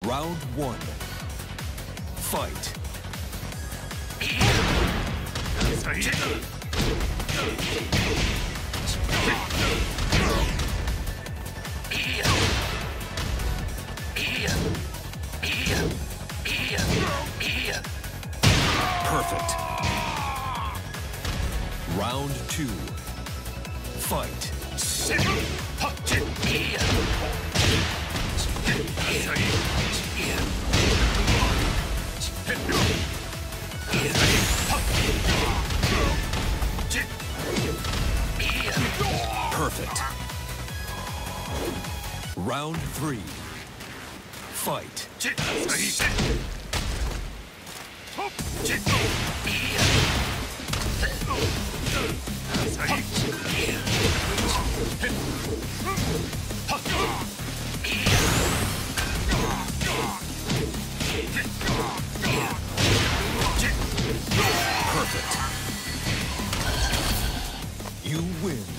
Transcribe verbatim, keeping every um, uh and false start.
Round one. Fight. Perfect. Round two. Fight. Perfect. Round three. Fight. Perfect. You win.